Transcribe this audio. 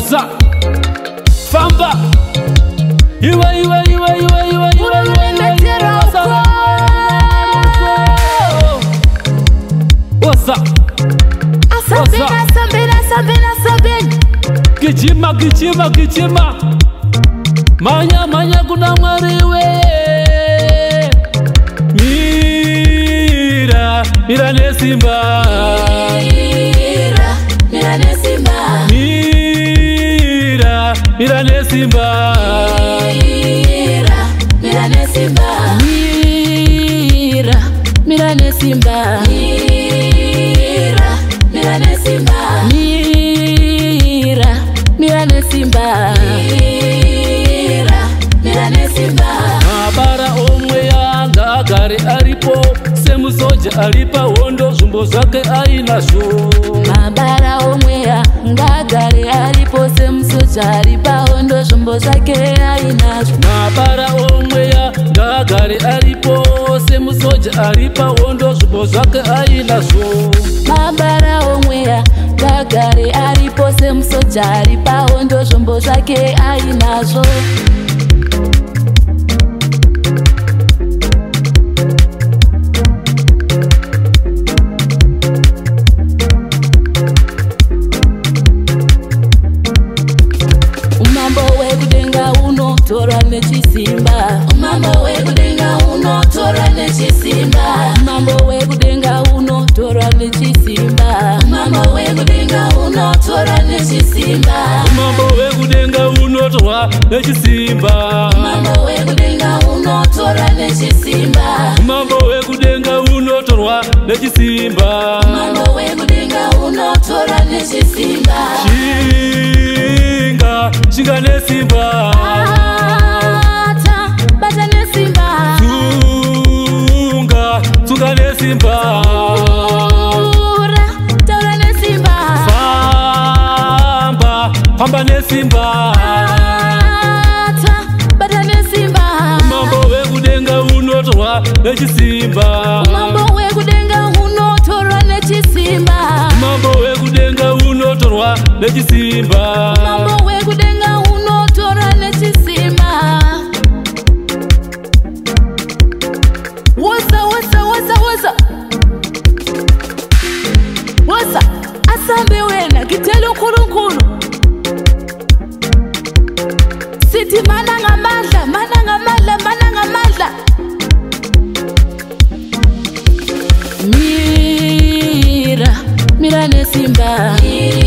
Woza Famba Iwa Woza Asambina Gijima Manya kuna mwariwe Mira nesimba Mira nesimba Mira nesimba Mira nesimba Mira nesimba Mira nesimba Mira nesimba Mira nesimba Mabara omwe yanga gari aripo semusoja aripa hondo zvimbo zvake ainazvo Mabara omwe yanga gari aripo semusoja aripa hondo zvimbo zvake ainazvo Mabara omwe yanga gari aripo semusoja aripa hondo zvimbo zvake ainazvo Mabara omwe yanga gari aripo semusoja aripa hondo zvimbo zvake ainazvo Tora nechisimba Mambo wekudenga uno tora nechisimba Mambo wekudenga uno tora nechisimba Mambo wekudenga uno tora nechisimba Mambo wekudenga uno tora nechisimba Mambo wekudenga uno tora nechisimba Mambo wekudenga uno tora nechisimba Mambo wekudenga uno tora nechisimba Shinga nesimba Bata nesimba Tunga nesimba Taura nesimba Famba nesimba Bata nesimba Mambo wekudenga unotorwa nechisimba Mambo wekudenga unotorwa nechisimba Mambo wekudenga unotorwa nechisimba Mambo wekudenga unotorwa nechisimba Woza asambe wena kitelo nkulunkulu Sithi mana ngamandla Mira nesimba